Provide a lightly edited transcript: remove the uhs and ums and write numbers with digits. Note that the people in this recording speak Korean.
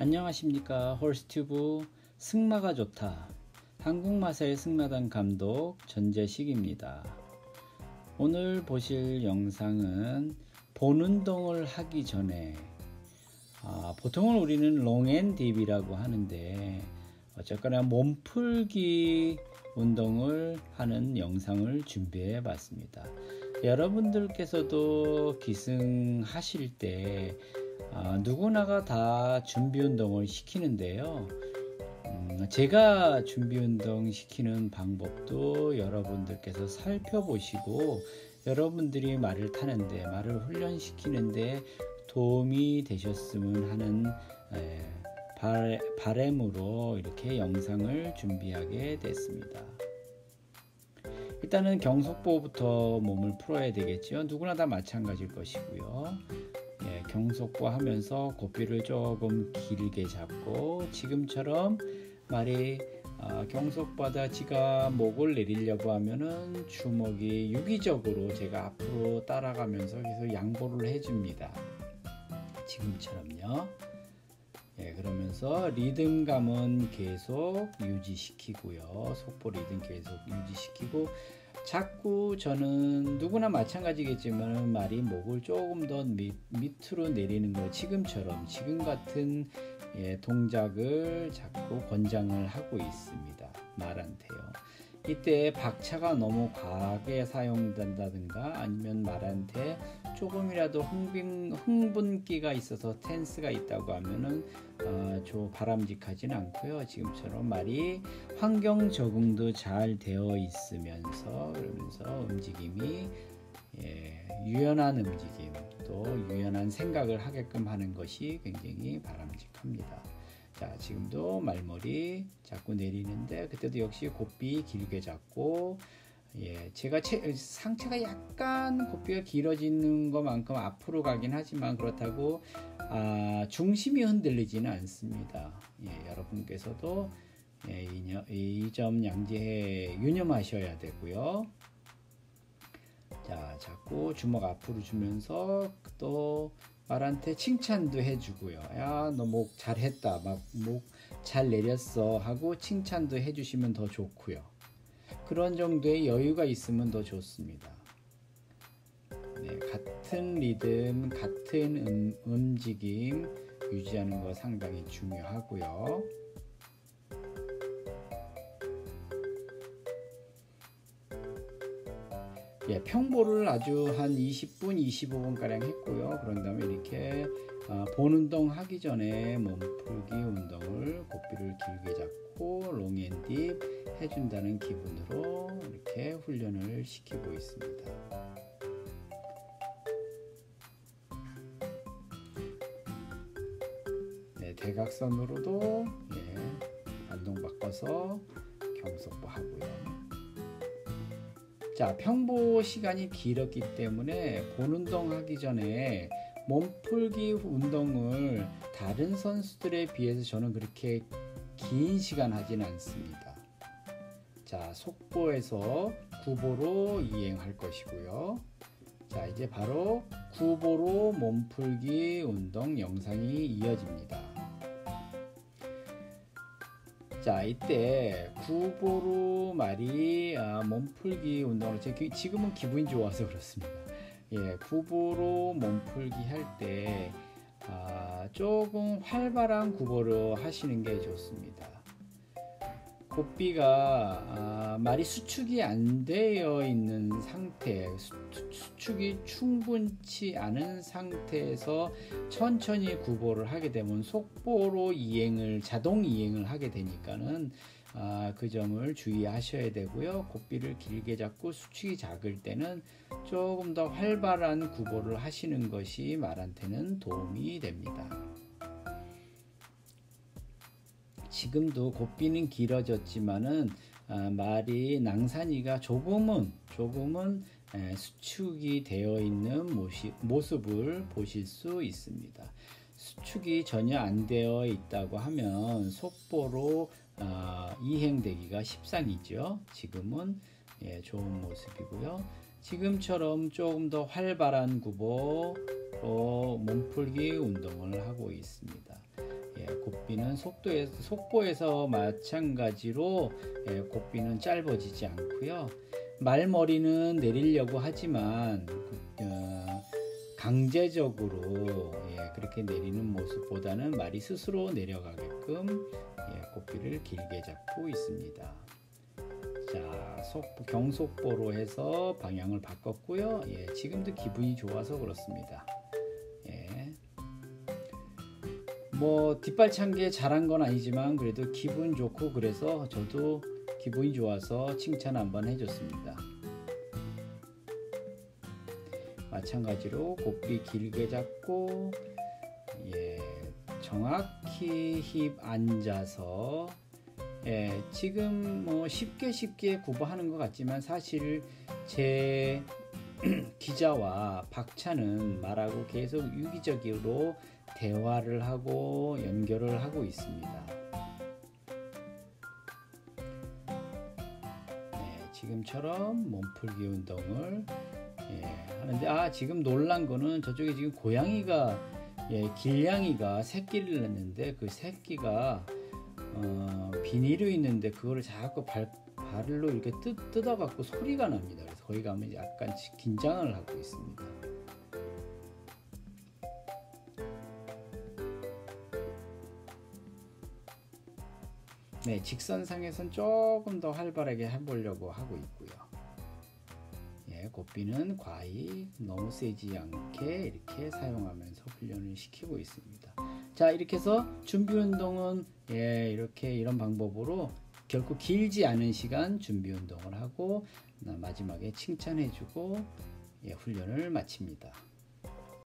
안녕하십니까. 홀스튜브 승마가 좋다. 한국마사의 승마단 감독 전재식입니다. 오늘 보실 영상은 본운동을 하기 전에 보통은 우리는 롱앤딥이라고 하는데 어쨌거나 몸풀기 운동을 하는 영상을 준비해 봤습니다. 여러분들께서도 기승하실 때 누구나가 다 준비 운동을 시키는데요. 제가 준비 운동 시키는 방법도 여러분들께서 살펴보시고 여러분들이 말을 타는데, 말을 훈련시키는데 도움이 되셨으면 하는 바람으로 이렇게 영상을 준비하게 됐습니다. 일단은 경속보부터 몸을 풀어야 되겠죠. 누구나 다 마찬가지일 것이고요. 경속보 하면서 고삐를 조금 길게 잡고 지금처럼 말이 경속보다 지가 목을 내리려고 하면은 주먹이 유기적으로 제가 앞으로 따라가면서 계속 양보를 해줍니다. 지금처럼요. 그러면서 리듬감은 계속 유지시키고요. 속보 리듬 계속 유지시키고 자꾸 저는 누구나 마찬가지겠지만 말이 목을 조금 더 밑으로 내리는 거 지금처럼 지금 같은 동작을 자꾸 권장을 하고 있습니다. 말한테요. 이때 박차가 너무 과하게 사용된다든가 아니면 말한테 조금이라도 흥분기가 있어서 텐스가 있다고 하면은 바람직하진 않고요. 지금처럼 말이 환경 적응도 잘 되어 있으면서 그러면서 움직임이 유연한 움직임 또 유연한 생각을 하게끔 하는 것이 굉장히 바람직합니다. 자, 지금도 말머리 자꾸 내리는데 그때도 역시 고삐 길게 잡고 제가 상체가 약간 고삐가 길어지는 것만큼 앞으로 가긴 하지만 그렇다고 중심이 흔들리지는 않습니다. 여러분께서도 이 점 양지해 유념하셔야 되고요. 자, 자꾸 주먹 앞으로 주면서 또 말한테 칭찬도 해주고요. 야, 너 목 잘했다. 막 목 잘 내렸어 하고 칭찬도 해주시면 더 좋고요. 그런 정도의 여유가 있으면 더 좋습니다. 같은 리듬, 같은 움직임 유지하는 거 상당히 중요하고요. 평보를 아주 한 20분, 25분 가량 했고요. 그런 다음에 이렇게 본 운동 하기 전에 몸풀기 운동을 고삐를 길게 잡고 롱앤딥 해준다는 기분으로 이렇게 훈련을 시키고 있습니다. 대각선으로도 반동 바꿔서 경속보 하고요. 자, 평보 시간이 길었기 때문에 본 운동 하기 전에 몸풀기 운동을 다른 선수들에 비해서 저는 그렇게 긴 시간 하진 않습니다. 자, 속보에서 구보로 이행할 것이고요. 자, 이제 바로 구보로 몸풀기 운동 영상이 이어집니다. 자, 이때 구보로 말이 몸풀기 운동을 지금은 기분이 좋아서 그렇습니다. 구보로 몸풀기 할 때 조금 활발한 구보로 하시는 게 좋습니다. 고삐가 말이 수축이 안 되어 있는 상태, 수축이 충분치 않은 상태에서 천천히 구보를 하게 되면 속보로 자동 이행을 하게 되니까는 그 점을 주의하셔야 되고요. 고삐를 길게 잡고 수축이 작을 때는 조금 더 활발한 구보를 하시는 것이 말한테는 도움이 됩니다. 지금도 고삐는 길어졌지만은 말이 낭산이가 조금은 수축이 되어 있는 모습을 보실 수 있습니다. 수축이 전혀 안 되어 있다고 하면 속보로 이행되기가 십상이죠. 지금은 좋은 모습이고요. 지금처럼 조금 더 활발한 구보로 몸풀기 운동을 하고 있습니다. 곱비는 속보에서 마찬가지로 곱비는 짧아지지 않고요. 말머리는 내리려고 하지만 강제적으로 그렇게 내리는 모습보다는 말이 스스로 내려가게끔 곱비를 길게 잡고 있습니다. 자, 경속보로 해서 방향을 바꿨고요. 지금도 기분이 좋아서 그렇습니다. 뭐 뒷발찬게 잘한 건 아니지만 그래도 기분 좋고 그래서 저도 기분이 좋아서 칭찬 한번 해줬습니다. 마찬가지로 곱비 길게 잡고 정확히 힙 앉아서 지금 뭐 쉽게 구보하는 것 같지만 사실 제 기자와 박찬은 말하고 계속 유기적으로 대화를 하고 연결을 하고 있습니다. 지금처럼 몸풀기 운동을 하는데 지금 놀란 거는 저쪽에 지금 고양이가 길냥이가 새끼를 냈는데 그 새끼가 비닐이 있는데 그거를 자꾸 발로 이렇게 뜯어 갖고 소리가 납니다. 그래서 거기 가면 약간 긴장을 하고 있습니다. 직선상에선 조금 더 활발하게 해보려고 하고 있고요. 곱비는 과히 너무 세지 않게 이렇게 사용하면서 훈련을 시키고 있습니다. 자, 이렇게 해서 준비 운동은 이렇게 이런 방법으로 결코 길지 않은 시간 준비 운동을 하고 마지막에 칭찬해주고 훈련을 마칩니다.